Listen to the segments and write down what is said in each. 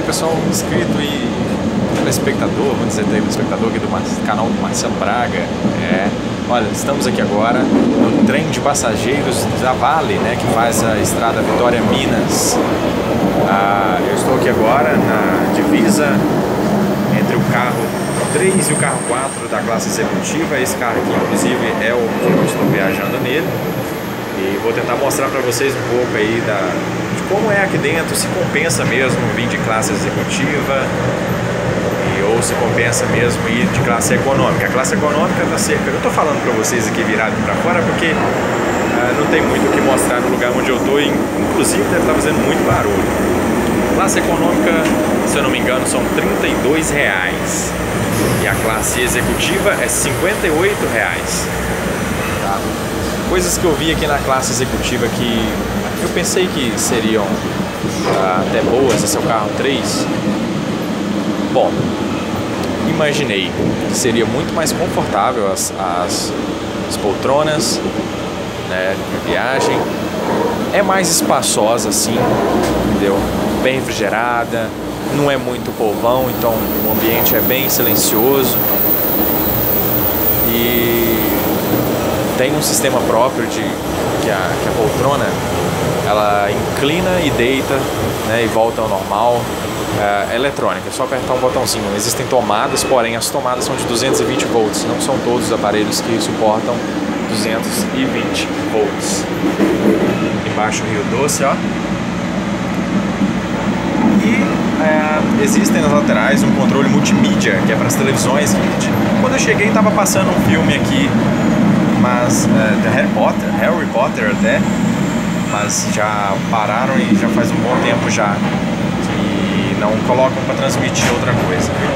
pessoal inscrito e telespectador, vamos dizer telespectador aqui do canal do Marcelo Braga. Olha, estamos aqui agora no trem de passageiros da Vale, né, que faz a estrada Vitória Minas. Eu estou aqui agora na divisa entre o carro 3 e o carro 4 da classe executiva. Esse carro aqui, inclusive, é o que eu estou viajando nele. E vou tentar mostrar para vocês um pouco aí de como é aqui dentro, se compensa mesmo vir de classe executiva ou se compensa mesmo ir de classe econômica. A classe econômica está cerca... Eu estou falando para vocês aqui virado para fora porque não tem muito o que mostrar no lugar onde eu estou, inclusive deve estar fazendo muito barulho. Classe econômica, se eu não me engano, são R$32 e a classe executiva é R$58. Tá? Coisas que eu vi aqui na classe executiva que eu pensei que seriam até boas. Esse é o carro 3. Bom, imaginei que seria muito mais confortável as poltronas, né, de viagem. É mais espaçosa assim, entendeu? Bem refrigerada, não é muito povão, então o ambiente é bem silencioso. E tem um sistema próprio que a poltrona ela inclina e deita, né, e volta ao normal. É eletrônica, é só apertar um botãozinho. Existem tomadas, porém as tomadas são de 220 volts. Não são todos os aparelhos que suportam 220 volts. Embaixo o Rio Doce, ó. E existem nas laterais um controle multimídia, que é para as televisões. Quando eu cheguei estava passando um filme aqui, mas de Harry Potter até, mas já pararam e já faz um bom tempo já que não colocam para transmitir outra coisa, viu?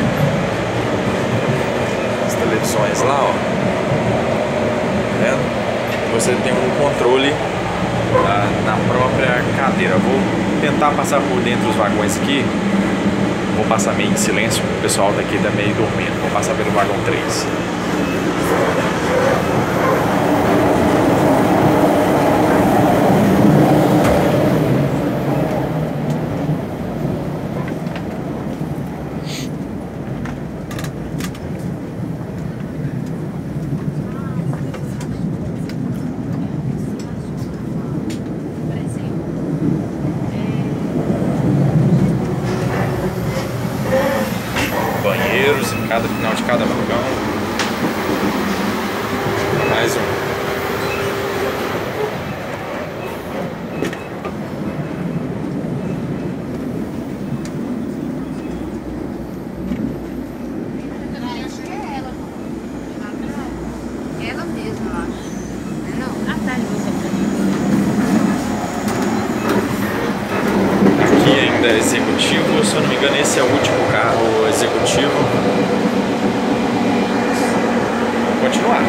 As televisões lá, ó, tá vendo? Você tem um controle na própria cadeira. Vou tentar passar por dentro dos vagões aqui. Vou passar meio em silêncio, o pessoal daqui tá meio dormindo. Vou passar pelo vagão 3. Banheiros em cada final de cada vagão. Mais um. Acho que é ela. Ela mesma, eu acho. Não? Ah, tá. Aqui ainda é executivo, se eu não me engano esse é o último carro executivo. Vamos continuar.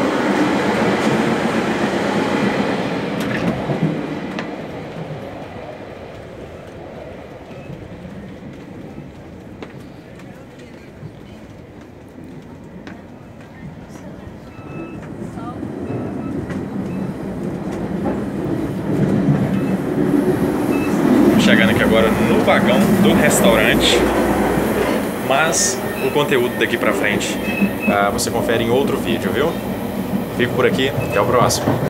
Chegando aqui agora no vagão do restaurante, mas o conteúdo daqui pra frente você confere em outro vídeo, viu? Fico por aqui, até o próximo.